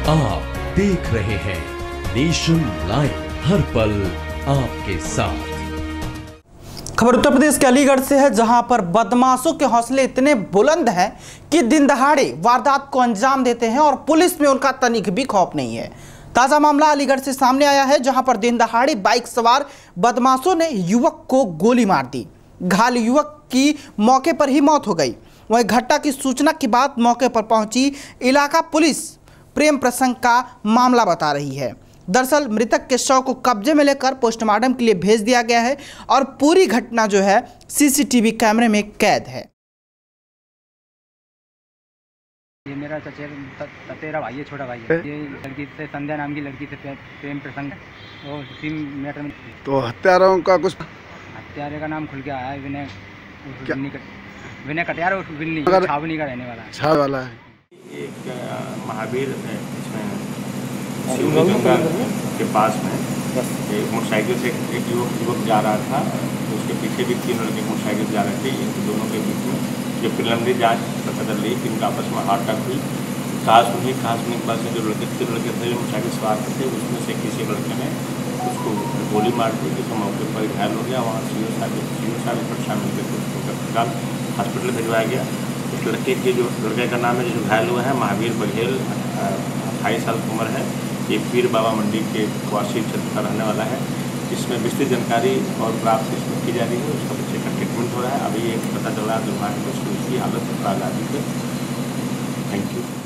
आप देख रहे हैं नेशन लाइव, हर पल आपके साथ। खबर उत्तर प्रदेश के अलीगढ़ से है, जहां पर बदमाशों के हौसले इतने बुलंद हैं कि दिन दहाड़े वारदात को अंजाम देते हैं और पुलिस में उनका तनिक भी खौफ नहीं है। ताजा मामला अलीगढ़ से सामने आया है, जहां पर दिन दहाड़े बाइक सवार बदमाशों ने युवक को गोली मार दी। घायल युवक की मौके पर ही मौत हो गई। वहीं घटना की सूचना के बाद मौके पर पहुंची इलाका पुलिस प्रेम प्रसंग का मामला बता रही है। दरअसल मृतक के शव को कब्जे में लेकर पोस्टमार्टम के लिए भेज दिया गया है और पूरी घटना जो है सीसीटीवी कैमरे में कैद है। ये मेरा चचेरा भाई है, छोटा भाई है। ये लड़की से, संध्या नाम की लड़की से प्रेम प्रसंग और उसी मैटर में। तो हत्यारों का कुछ, हत्यारे का नाम खुल के आया है विनय कटियार और विन्नी छावनी का रहने वाला है। छाव वाला है। एक महावीर इसमें गंगा के पास में एक मोटरसाइकिल से एक युवक जा रहा था, तो उसके पीछे भी 3 लड़के मोटरसाइकिल जा रहे थे। इन दोनों के बीच में जो प्रिलिमिनरी जांच पता चली कि इनका आपस में हार्ट हुई। खास होने के बाद से जो 3 लड़के थे जो मोटरसाइकिल सवार थे, उसमें से किसी लड़के ने उसको गोली मार दी, जिसको मौके पर घायल हो गया। वहाँ सीओ साहब पर शामिल करके उसको तत्काल हॉस्पिटल भिजवाया गया। उस लड़के का नाम है जो घायल हुआ है महावीर बघेल, 28 साल की उम्र है। ये पीर बाबा मंडी के वासी क्षेत्र का रहने वाला है। इसमें विस्तृत जानकारी और प्राप्त इसमें की जा रही है। उसका बच्चे का ट्रीटमेंट हो रहा है। अभी ये पता चल रहा है दुर्भाग्य उसकी हालत खराब है। Thank you.